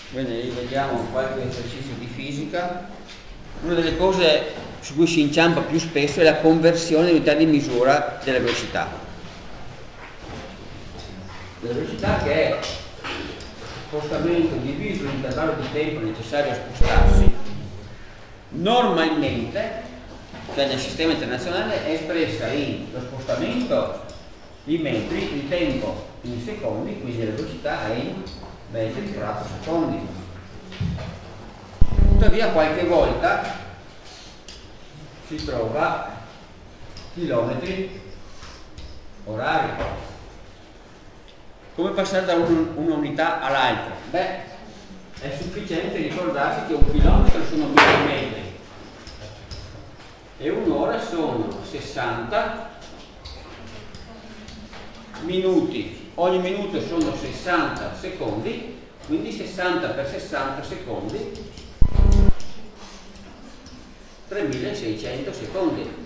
Bene, rivediamo qualche esercizio di fisica. Una delle cose su cui si inciampa più spesso è la conversione in unità di misura della velocità. La velocità che è spostamento diviso l'intervallo di tempo necessario a spostarsi, normalmente, cioè nel sistema internazionale, è espressa in lo spostamento in metri, il tempo in secondi, quindi la velocità è in metri per secondi. Tuttavia qualche volta si trova chilometri orari. Come passare da una unità all'altra? Beh, è sufficiente ricordarsi che un chilometro sono 1000 metri e un'ora sono 60 minuti. Ogni minuto sono 60 secondi, quindi 60 per 60 secondi, 3600 secondi.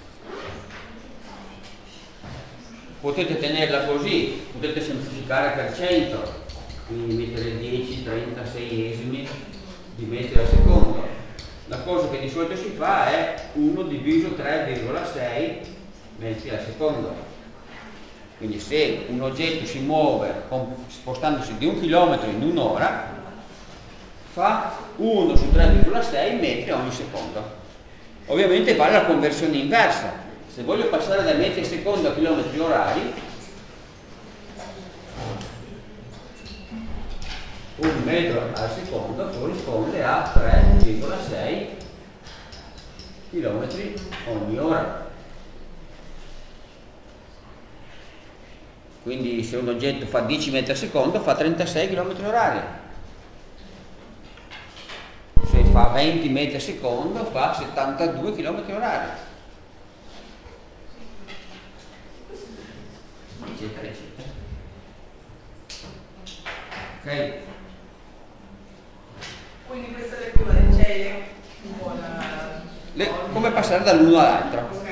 Potete tenerla così, potete semplificare per 100, quindi mettere 10, 30 seiesimi di metri al secondo. La cosa che di solito si fa è 1 diviso 3,6 metri al secondo. Quindi se un oggetto si muove spostandosi di 1 chilometro in un'ora, fa 1 su 3,6 metri ogni secondo. Ovviamente vale la conversione inversa. Se voglio passare da metri al secondo a chilometri orari, 1 metro al secondo corrisponde a 3,6 chilometri ogni ora. Quindi se un oggetto fa 10 metri al secondo fa 36 km orari. Se fa 20 metri al secondo fa 72 km orari. Eccetera, eccetera. Ok? Quindi questa è l'equivalente, c'è un po' come passare dall'uno all'altro. Ok.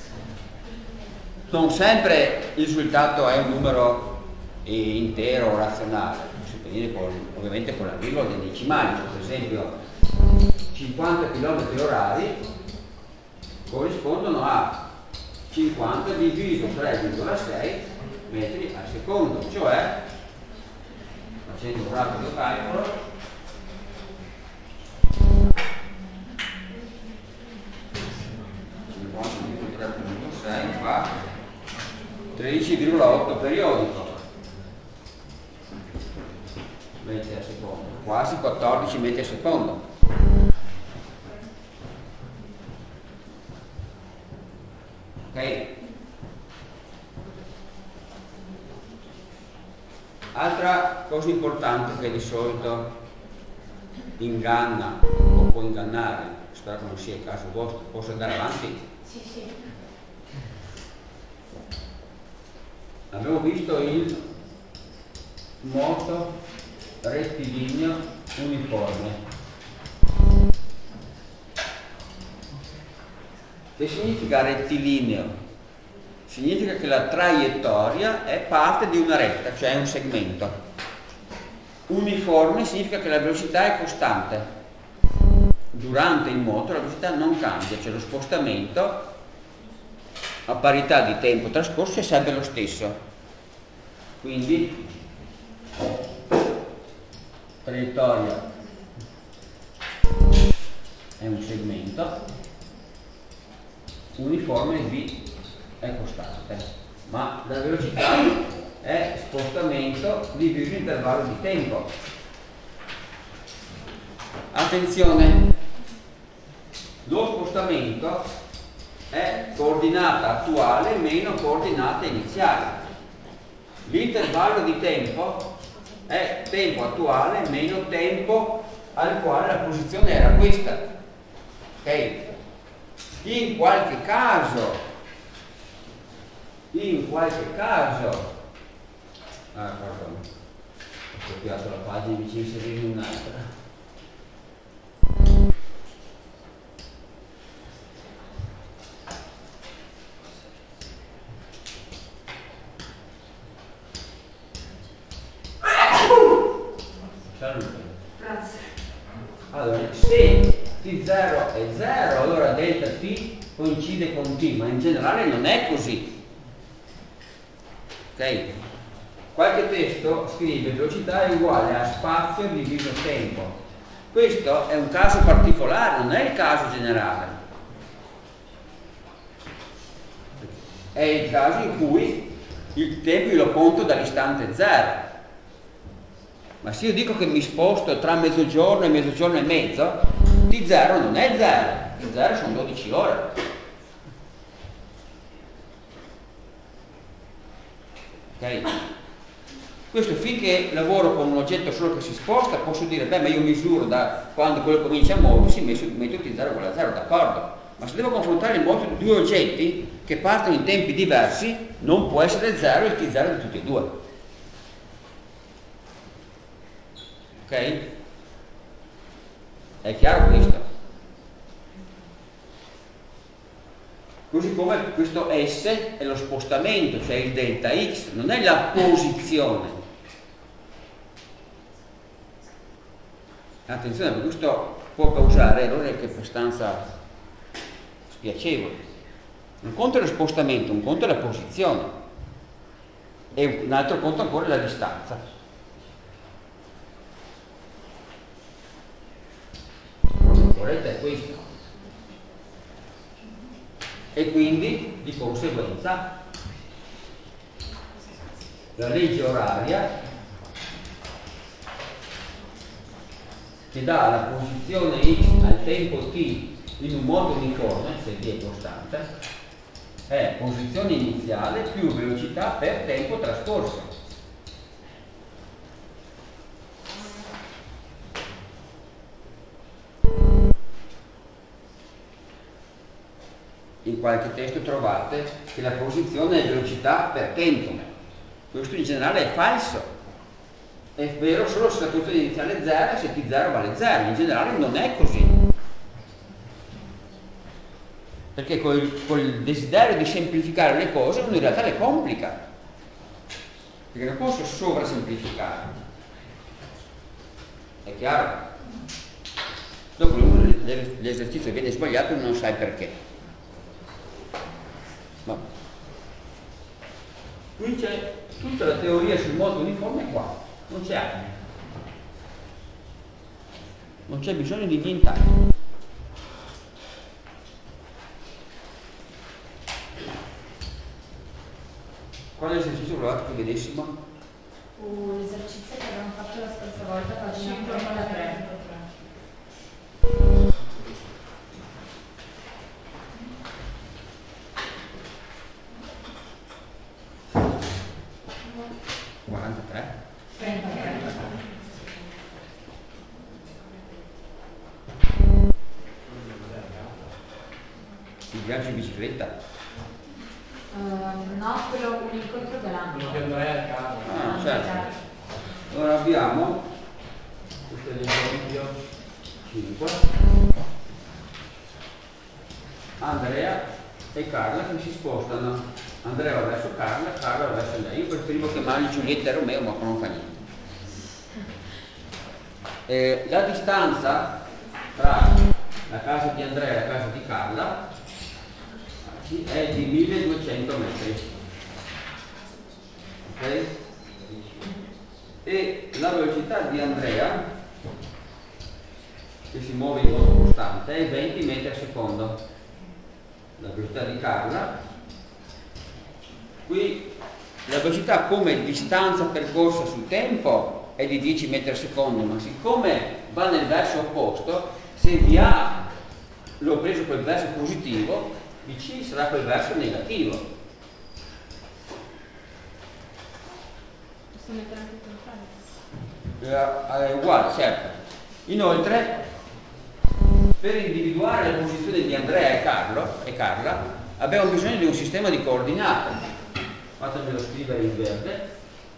Non sempre il risultato è un numero intero o razionale, si può dire ovviamente con la virgola dei decimali, per esempio 50 km orari corrispondono a 50 diviso 3,6 metri al secondo, cioè, facendo un rapido calcolo, fa 13,8 periodico metri al secondo, quasi 14 metri al secondo. Ok? Altra cosa importante che di solito inganna o può ingannare, spero che non sia il caso vostro, posso andare avanti? Sì, sì. Abbiamo visto il moto rettilineo uniforme. Che significa rettilineo? Significa che la traiettoria è parte di una retta, cioè un segmento. Uniforme significa che la velocità è costante. Durante il moto la velocità non cambia, cioè lo spostamento a parità di tempo trascorso è sempre lo stesso. Quindi traiettoria è un segmento, uniforme V è costante, ma la velocità è spostamento diviso intervallo di tempo. Attenzione, lo spostamento è coordinata attuale meno coordinata iniziale. L'intervallo di tempo è tempo attuale meno tempo al quale la posizione era questa. Ok? In qualche caso, pardon, ho copiato la pagina invece di inserirne un'altra. Salute. Allora, se T0 è 0, allora delta T coincide con T, ma in generale non è così. Ok? Qualche testo scrive velocità è uguale a spazio diviso tempo. Questo è un caso particolare, non è il caso generale. È il caso in cui il tempo io lo conto dall'istante 0. Ma se io dico che mi sposto tra mezzogiorno e mezzo, T0 non è 0, T0 sono 12 ore. Ok? Questo finché lavoro con un oggetto solo che si sposta, posso dire, beh, ma io misuro da quando quello comincia a muoversi, metto T0 uguale a 0, d'accordo. Ma se devo confrontare il moto di due oggetti che partono in tempi diversi, non può essere 0 il T0 di tutti e due. Ok? È chiaro questo? Così come questo S è lo spostamento, cioè il delta X, non è la posizione. Attenzione, perché questo può causare errori che è abbastanza spiacevoli. Un conto è lo spostamento, un conto è la posizione e un altro conto ancora è la distanza. Il corretto è questo. E quindi, di conseguenza, la legge oraria che dà la posizione X al tempo T in un modo uniforme, se T è costante, è posizione iniziale più velocità per tempo trascorso. In qualche testo trovate che la posizione è velocità per tempo. Questo in generale è falso. È vero solo se la posizione iniziale è 0 e se T0 vale 0. In generale non è così. Perché col desiderio di semplificare le cose uno in realtà le complica. Perché non posso sovrasemplificare. È chiaro? Dopo l'esercizio viene sbagliato e non sai perché. No. Qui c'è tutta la teoria sul modo uniforme qua, non c'è altro. Non c'è bisogno di nient'altro. Quale esercizio volevate che vedessimo? L'esercizio che abbiamo fatto la scorsa volta, pagina 43. Il viaggio in bicicletta? No, quello un incontro galanto. Quello che andrei al caso. Ah, certo. Allora abbiamo questo è l'esempio 5. Andrea e Carla che si spostano. Andrea va verso Carla, Carla va verso lei. Io preferivo chiamarli Giulietta e Romeo, ma non fa niente. La distanza tra la casa di Andrea e la casa di Carla è di 1200 metri. Ok? E la velocità di Andrea, che si muove in modo costante, è 20 metri al secondo. La velocità di Carla, qui la velocità come distanza percorsa sul tempo è di 10 metri al secondo, ma siccome va nel verso opposto, se di A l'ho preso quel verso positivo, di C sarà quel verso negativo. Posso mettere anche il contrario? È uguale, certo. Inoltre, per individuare la posizione di Andrea e Carla, abbiamo bisogno di un sistema di coordinate. Fatemelo scrivere in verde.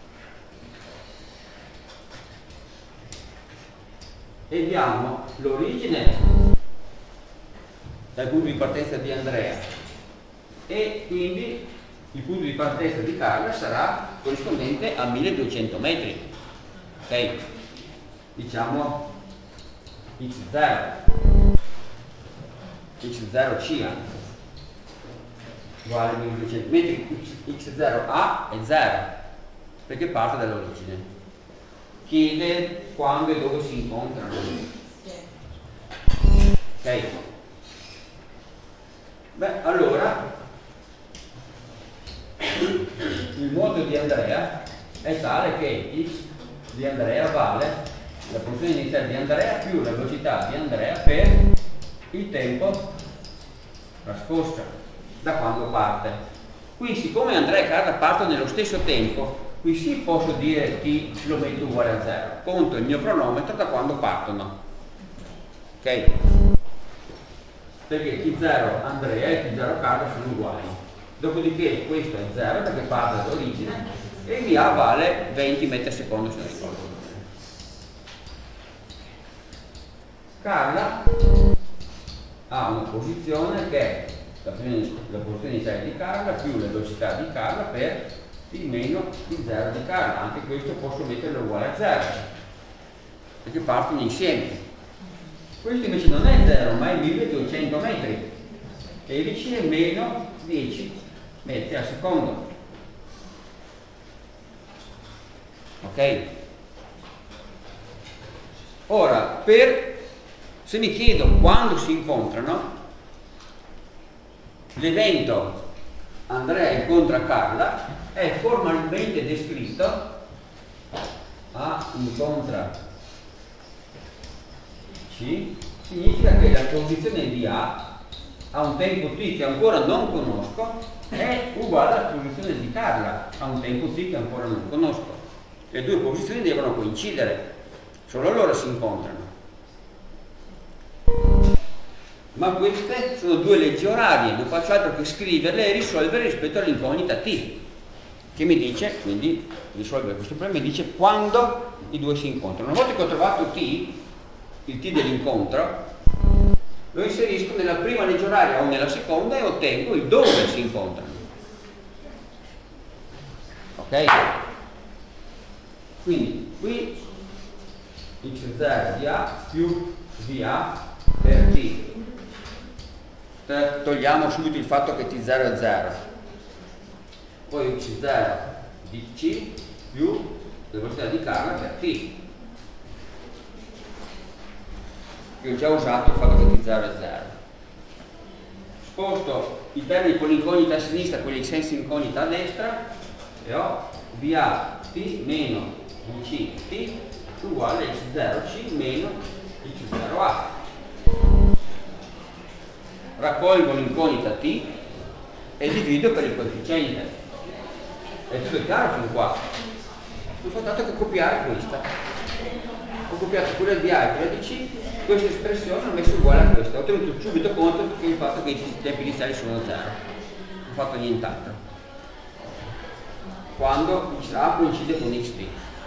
E diamo l'origine dal punto di partenza di Andrea e quindi il punto di partenza di Carla sarà corrispondente a 1200 metri. Ok? Diciamo x0 x0c uguale 1200, mentre x0a è 0 perché parte dall'origine. Chiede quando e dove si incontrano. Ok? Beh, allora il modo di Andrea è tale che x di Andrea vale la funzione iniziale di Andrea più la velocità di Andrea per il tempo trascorso da quando parte. Qui siccome Andrea e Carla partono nello stesso tempo, qui sì posso dire t lo metto uguale a 0, conto il mio cronometro da quando partono. Ok? Perché t0 Andrea e t0 Carla sono uguali. Dopodiché questo è 0 perché parte dall'origine e via vale 20 metri al secondo se non ricordo. Carla ha una posizione che è la posizione iniziale di Carla più la velocità di Carla per il meno il 0 di Carla. Anche questo posso metterlo uguale a 0 perché partono insieme. Questo invece non è 0 ma è 1200 metri e vicino è meno 10 metri al secondo. Ok? Ora, se mi chiedo quando si incontrano, l'evento Andrea incontra Carla è formalmente descritto A incontra C, significa che la posizione di A a un tempo t che ancora non conosco è uguale alla posizione di Carla a un tempo t che ancora non conosco. Le due posizioni devono coincidere, solo allora si incontrano. Ma queste sono due leggi orarie, non faccio altro che scriverle e risolvere rispetto all'incognita t, che mi dice, quindi risolvere questo problema, mi dice quando i due si incontrano. Una volta che ho trovato t, il t dell'incontro, lo inserisco nella prima legge oraria o nella seconda e ottengo il dove si incontrano. Ok? Quindi qui x0 di A più di A per t. Togliamo subito il fatto che t0 è 0. Poi x0 di C più la velocità di Carla per t. Io ho già usato il fatto che t0 è 0. Sposto i termini con l'incognita a sinistra, quelli senza incognita a destra e ho VA t meno VC t uguale a x0c meno x0a. Raccolgo l'incognita t e divido per il coefficiente. È tutto chiaro fin qua? Non ho fatto altro che copiare questa. Ho copiato quella di A e quella di C, questa espressione ho messo uguale a questa. Ho tenuto subito conto che il fatto che i tempi iniziali sono 0. Non ho fatto nient'altro. Quando A coincide con xt.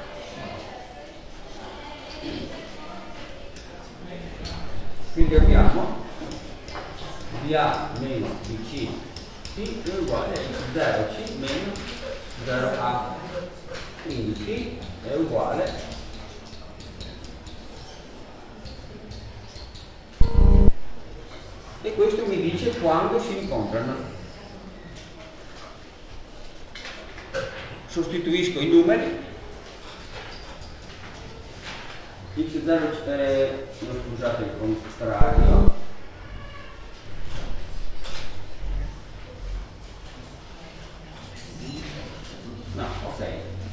Quindi abbiamo VA meno VC t è uguale a x0c meno 0a. Quindi t è uguale e questo mi dice quando si incontrano. Sostituisco i numeri. x0 no, scusate, il contrario. No, ok.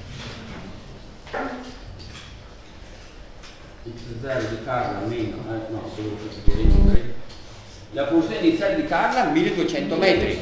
x0 di Carla meno, no, devo sostituire i numeri. La posizione iniziale di Carla 1200 metri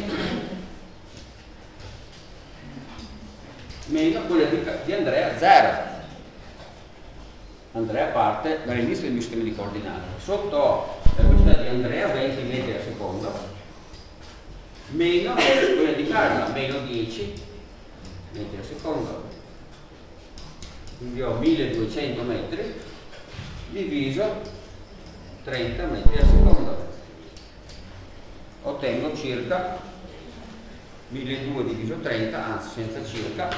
meno quella di Andrea 0. Andrea parte dall'inizio del mio sistema di coordinate. Sotto ho la velocità di Andrea 20 metri al secondo meno quella di Carla meno 10 metri al secondo. Quindi ho 1200 metri diviso 30 metri al secondo. Ottengo circa 1200 diviso 30, anzi senza circa,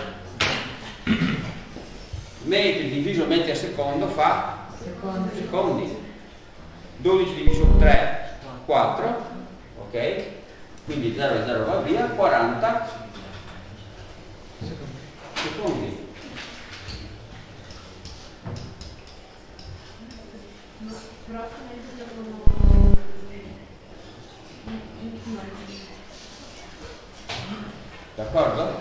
metri diviso metri al secondo fa secondi. 12 diviso 3, 4, ok? Quindi 0 e 0 va via, 40 secondi. D'accordo?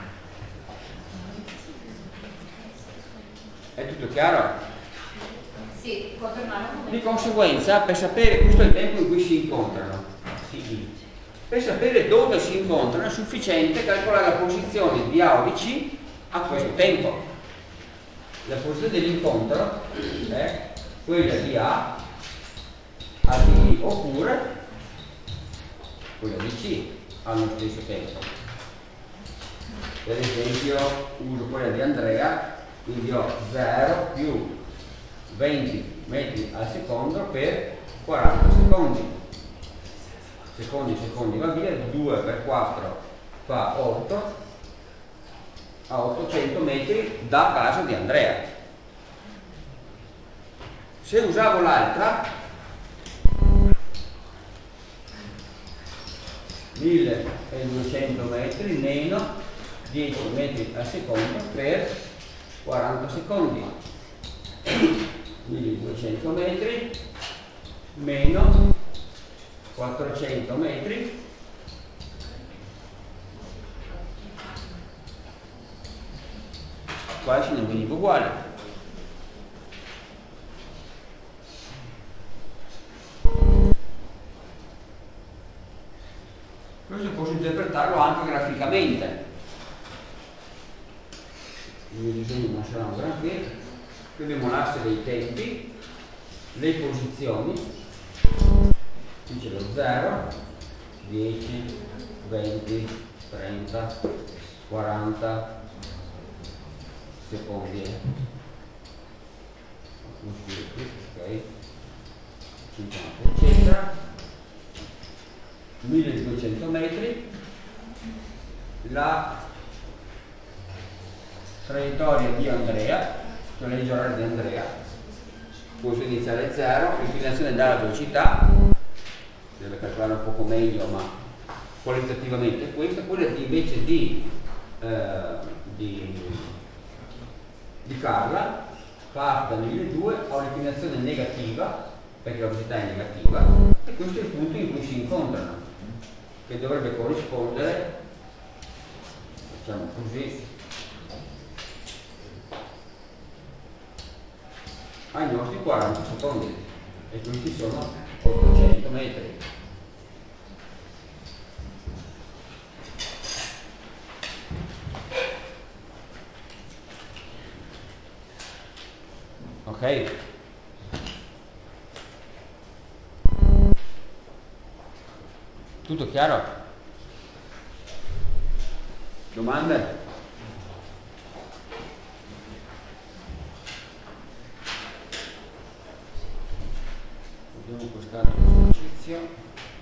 È tutto chiaro? Sì, può tornare un Di conseguenza, per sapere, questo è il tempo in cui si incontrano, per sapere dove si incontrano è sufficiente calcolare la posizione di A o di C a questo tempo. La posizione dell'incontro è quella di A a B oppure quella di C allo stesso tempo. Per esempio uso quella di Andrea, quindi ho 0 più 20 metri al secondo per 40 secondi. Secondi va via, 2 per 4 fa 8, a 800 metri da casa di Andrea. Se usavo l'altra, 1200 metri meno 10 metri al secondo per 40 secondi. 1200 metri meno 400 metri quasi non veniva uguale. Questo posso interpretarlo anche graficamente. Il mio disegno non sarà un granché. Qui abbiamo l'asse dei tempi, le posizioni, qui c'è lo 0, 10, 20, 30, 40 secondi, ok, 50 eccetera, 1200 metri, la traiettoria di Andrea, cioè la legge oraria di Andrea, posizione iniziale 0, l'inclinazione dalla velocità, deve calcolare un poco meglio ma qualitativamente è questa, quella invece di Carla parte da 1200, ha un'inclinazione negativa perché la velocità è negativa e questo è il punto in cui si incontrano, che dovrebbe corrispondere, facciamo così, ai nostri 40 secondi e questi sono 800 metri. Ok? Tutto chiaro? Domande? Vediamo quest'altro esercizio.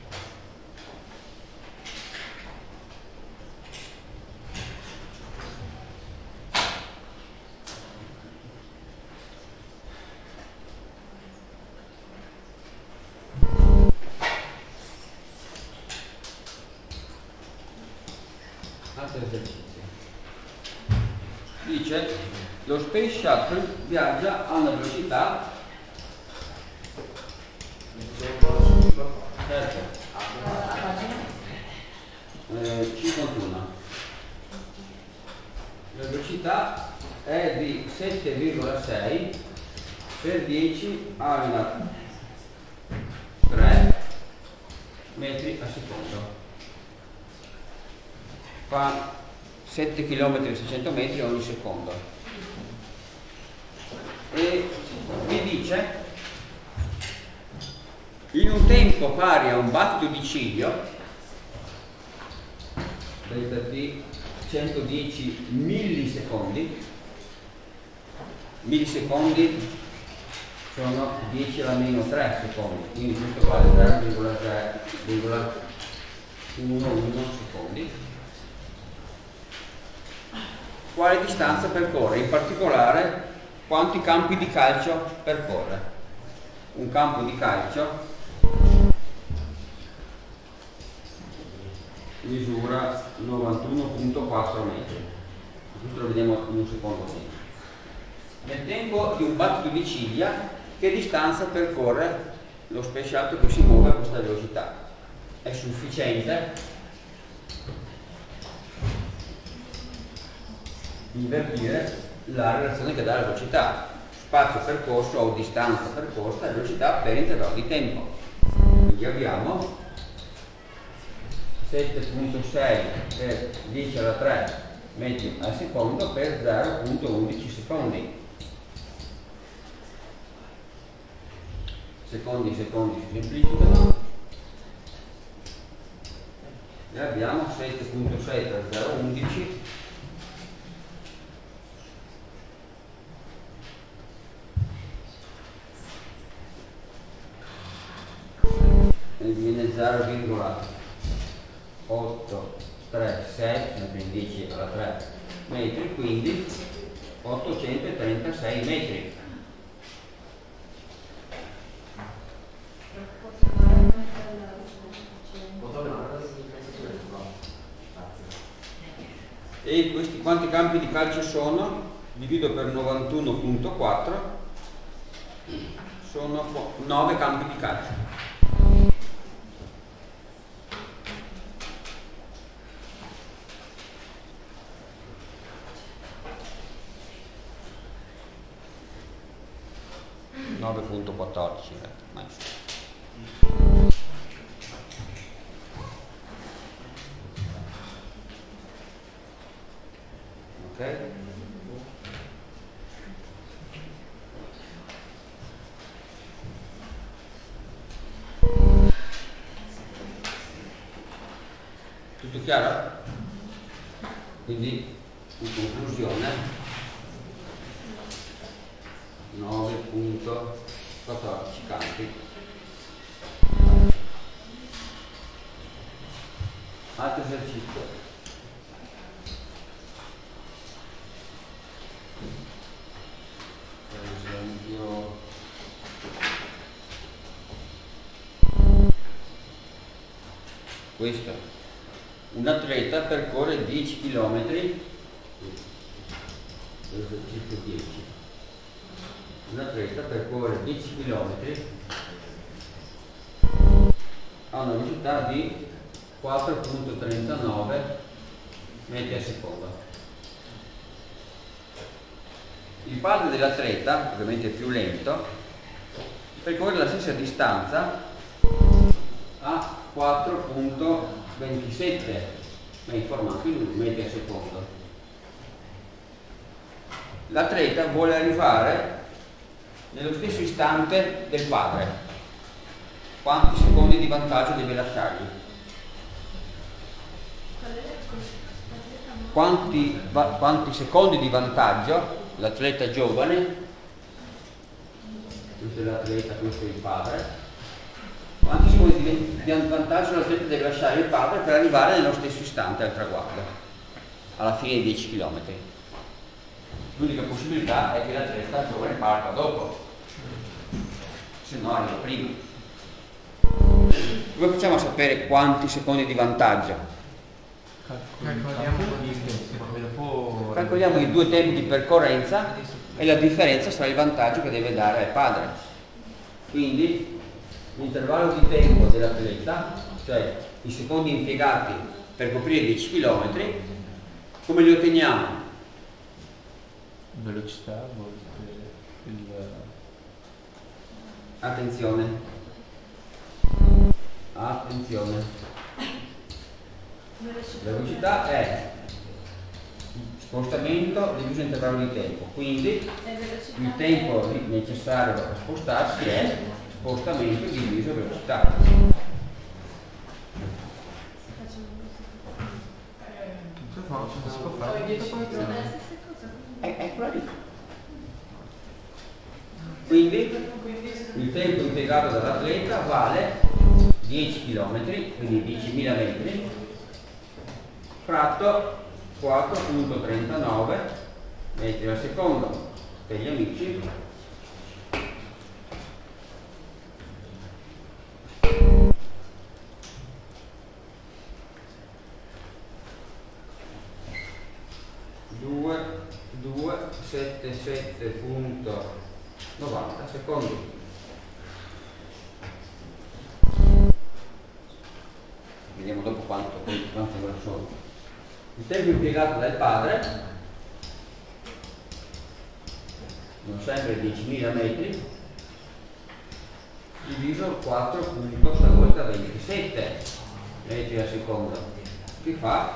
Altro esercizio. Dice lo Space Shuttle viaggia a una velocità certo 51. La velocità è di 7,6 per 10 alla 3 metri al secondo. Fa 7 km e 600 metri ogni secondo. E vi dice in un tempo pari a un battito di ciglio, delta T 110 millisecondi, millisecondi sono 10 alla meno 3 secondi, quindi questo vale 0,3,11 secondi. Quale distanza percorre? In particolare quanti campi di calcio percorre? un campo di calcio misura 91.4 metri. Questo lo vediamo in un secondo tempo. Nel tempo di un battito di ciglia, che distanza percorre lo space shuttle che si muove a questa velocità? È sufficiente invertire la relazione che dà la velocità spazio percorso o distanza percorsa e velocità per intervallo di tempo. Quindi abbiamo 7.6 per 10 alla 3 metri al secondo per 0.11 secondi. Secondi si semplificano e abbiamo 7.6 per 0.11 e viene 0,836 per 10 alla 3 metri, quindi 836 metri. E questi quanti campi di calcio sono? Divido per 91.4, sono 9 campi di calcio. Ok? Tutto chiaro? Quindi in conclusione 9.14 campi. Altro esercizio. Per esempio questo. Un atleta percorre 10 km, esercizio 10. Un atleta percorre 10 km a una velocità di 4.39 metri al secondo. Il padre dell'atleta, ovviamente più lento, percorre la stessa distanza a 4.27, ma informato in metri al secondo. L'atleta vuole arrivare nello stesso istante del padre. Quanti secondi di vantaggio deve lasciargli? Quanti secondi di vantaggio l'atleta giovane, questo è l'atleta, questo è il padre, quanti secondi di vantaggio l'atleta deve lasciare il padre per arrivare nello stesso istante al traguardo, alla fine dei 10 km? L'unica possibilità è che l'atleta giovane parta dopo, se no arriva prima. Come facciamo a sapere quanti secondi di vantaggio? Calcoliamo i due tempi di percorrenza e la differenza sarà il vantaggio che deve dare al padre. Quindi l'intervallo di tempo dell'atleta, cioè i secondi impiegati per coprire 10 km, come li otteniamo? Velocità, Attenzione. Attenzione. La velocità è spostamento diviso intervallo di tempo, quindi il tempo necessario per spostarsi è spostamento diviso velocità. Eccola lì. Quindi il tempo impiegato dall'atleta vale 10 km, quindi 10.000 metri, fratto 4.39 metri al secondo. Per gli amici 90 secondi. Vediamo dopo quanto ore sono. Il tempo impiegato dal padre, non sempre 10.000 metri, diviso 4 stavolta 27 metri al secondo, che fa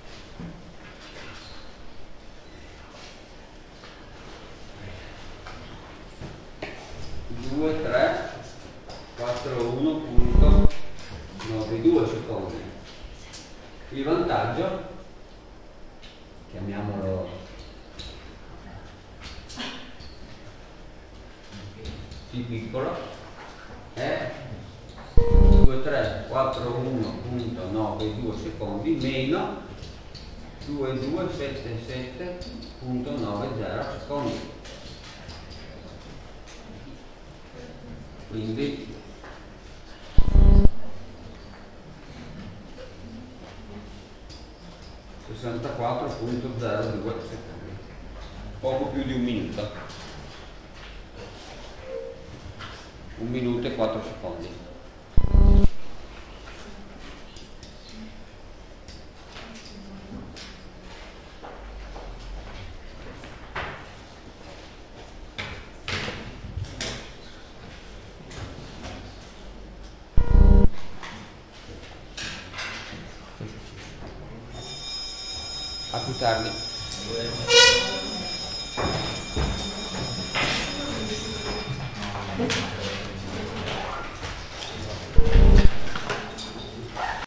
2,341,92 secondi. Il vantaggio, chiamiamolo T piccolo, è 2,341,92 secondi meno 2,277,90 secondi. Quindi (64,02 secondi), poco più di un minuto, 1 minuto e 4 secondi. A più tardi.